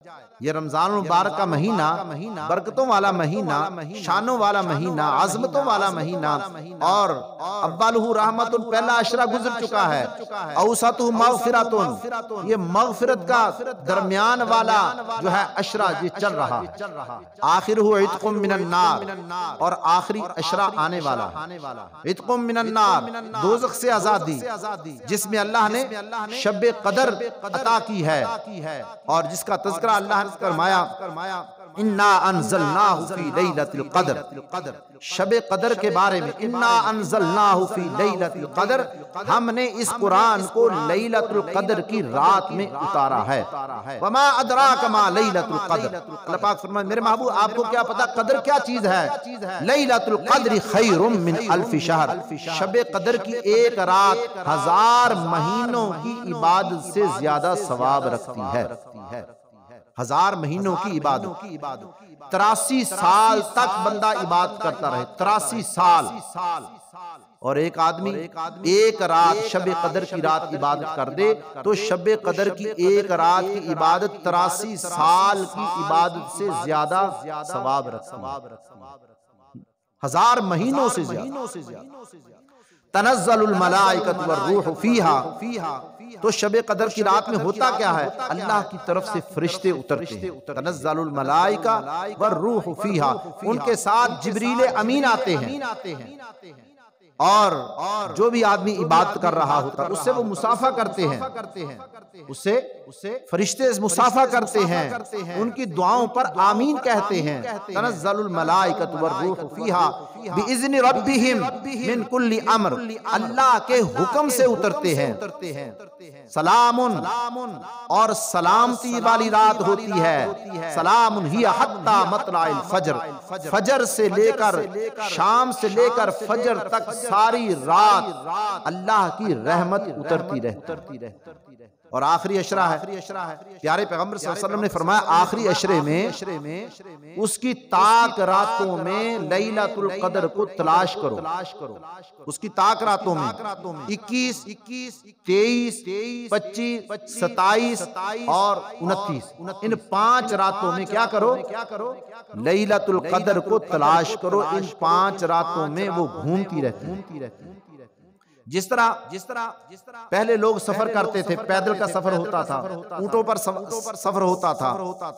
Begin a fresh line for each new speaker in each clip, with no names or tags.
ये रमजान मुबारक का महीना बरकतों वाला महीना, शानों वाला महीना, अज़मतों वाला महीना, और अव्वलहु रहमतुन, पहला अशरा गुजर चुका है, औसतहु मग़फ़िरतुन, ये मग़फ़िरत का दरमियान वाला जो है अशरा ये चल रहा है, आखिरुहु इत्क़ुम मिनन नार, और आखिरी अशरा आने वाला है, इत्क़ुम मिनन नार, दोज़ख से आजादी, जिसमें अल्लाह ने शब कदर अता की है, और जिसका तज़किरा अल्लाह ने फरमाया इन्ना अंज़लनाहु फी लैलतिल क़द्र, शब कदर के बारे में, इन्ना अंज़लनाहु फी लैलतिल क़द्र, हमने इस कुरान को लैलतुल क़द्र की रात में उतारा है। वमा अदराक मा लैलतुल क़द्र, अल्लाह पाक फरमाए मेरे महबूब आपको क्या पता कदर क्या चीज है। लैलतुल क़द्र खैरुम मिन अल्फ़ि शहर, शब कदर की एक रात 1000 महीनों की इबादत से ज्यादा सवाब रखती है। 1000 महीनों की इबादत, 83 साल तक बंदा इबादत करता रहे, 83 साल, और एक आदमी एक रात शब कदर की रात इबादत कर दे तो शब कदर की एक रात की इबादत 83 साल की इबादत से ज्यादा सवाब रखती है, 1000 महीनों से ज्यादा। तनज़्ज़लुल मलाइकतु वर्रूहु फीहा, तो शब कदर की रात में होता क्या है, अल्लाह की तरफ से फरिश्ते उतरते हैं, तनज़्ज़लुल मलाइका वर्रूहु फीहा, उनके साथ जिब्रील अमीन आते हैं, और जो भी आदमी इबादत कर रहा होता उससे वो मुसाफा करते हैं, उससे फरिश्ते मुसाफा करते हैं, उनकी दुआओं पर आमीन कहते हैं। तनज़्ज़लुल मलाइकतु वर्रूहु फीहा बिइज़्नि रब्बिहिम मिन कुल्ली अम्र, अल्लाह के हुक्म से उतरते हैं। सलामुन, और सलामती वाली रात होती है, सलामुन हिया हत्ता मतलाइल फजर, फजर से लेकर शाम से लेकर फजर तक सारी रात अल्लाह की रहमत उतरती रहती। और आखिरी अशरा है, प्यारे पैगंबर सल्लल्लाहु अलैहि वसल्लम ने फरमाया आखिरी अशरे में उसकी ताक रातों में लैलतुल क़द्र को तलाश करो, उसकी ताक रातों में 21, 23, 25, 27 और 29, इन 5 रातों में क्या करो, लैलतुल क़द्र को तलाश करो। इन 5 रातों में वो घूमती रहती। जिस तरह पहले लोग सफर करते थे, पैदल का सफर होता था, ऊंटों पर सफर होता था,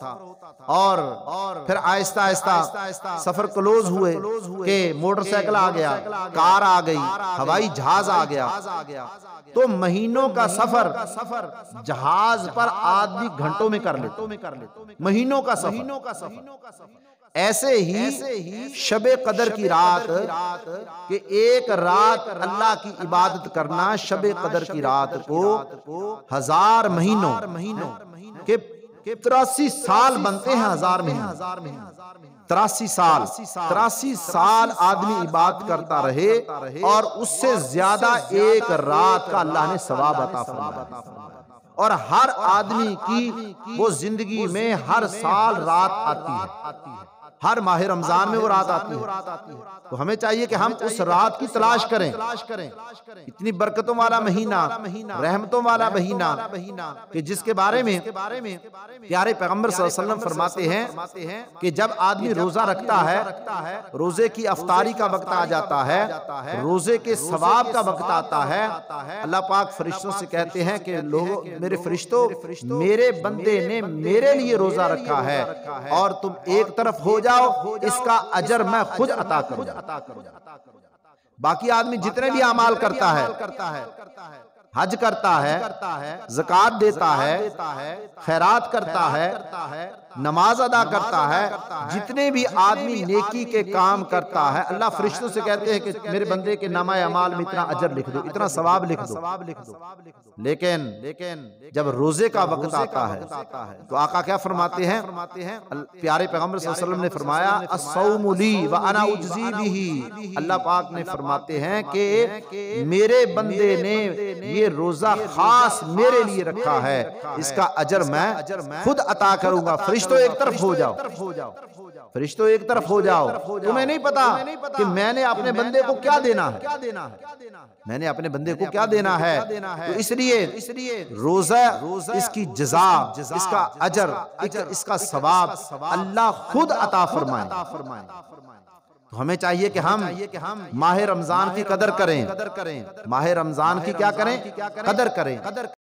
और फिर आहिस्ता आहिस्ता सफर क्लोज हुए कि मोटरसाइकिल आ गया, कार आ गई, हवाई जहाज आ गया, तो महीनों का सफर जहाज पर आदमी घंटों में कर लेते, महीनों का सफर। ऐसे ही शबे कदर की रात के एक रात अल्लाह की इबादत करना, शबे कदर की रात को 1000 महीनों के 83 साल बनते हैं, 1000 महीने 83 साल आदमी इबादत करता रहे, और उससे ज्यादा एक रात का अल्लाह ने सवाब अता फरमाया। और हर आदमी की वो जिंदगी में हर साल रात आती है, हर माह रमजान में वो रात आती है। तो हमें चाहिए कि हम उस रात की तलाश करें। इतनी बरकतों वाला महीना, रहमतों वाला महीना, कि जिसके बारे में प्यारे पैगंबर सल्लल्लाहु अलैहि वसल्लम फरमाते हैं कि जब आदमी रोजा रखता है, रोजे की अफ्तारी का वक्त आ जाता है, रोजे के सवाब का वक्त आता है, अल्लाह पाक फरिश्तों से कहते हैं कि लोगों, मेरे फरिश्तों, मेरे बंदे ने मेरे लिए रोजा रखा है और तुम एक तरफ हो जाओ, इसका अजर मैं खुद अता करूंगा। बाकी आदमी जितने भी अमाल करता है, हज करता है, ज़कात देता है, खैरात करता है, नमाज अदा करता है, जितने भी आदमी नेकी के काम करता है, अल्लाह फरिश्तों से कहते हैं कि मेरे बंदे के नामा अमाल में इतना अजर लिख दो, इतना सवाब लिख दो। लेकिन जब रोजे का वक्त आता है तो आका क्या फरमाते हैं, प्यारे पैगंबर सल्लल्लाहु अलैहि वसल्लम ने फरमाया अस्सौमु ली व अना उज्जी बिही, अल्लाह पाक ने फरमाते हैं कि मेरे बंदे ने ये ये रोजा खास मेरे लिए रखा है, इसका अजर मैं खुद अता करूंगा। फरिश्तों एक तरफ हो जाओ, फरिश्तों एक तरफ हो जाओ। तुम्हें नहीं पता कि मैंने अपने बंदे को क्या देना है, मैंने अपने बंदे को क्या देना है। तो इसलिए रोजा, इसकी जज़ा, इसका अजर, इसका सवाब अल्लाह खुद अता फरमाए। तो हमें चाहिए कि हम माह रमजान की कदर करें, माह रमजान की क्या करें, कदर करें।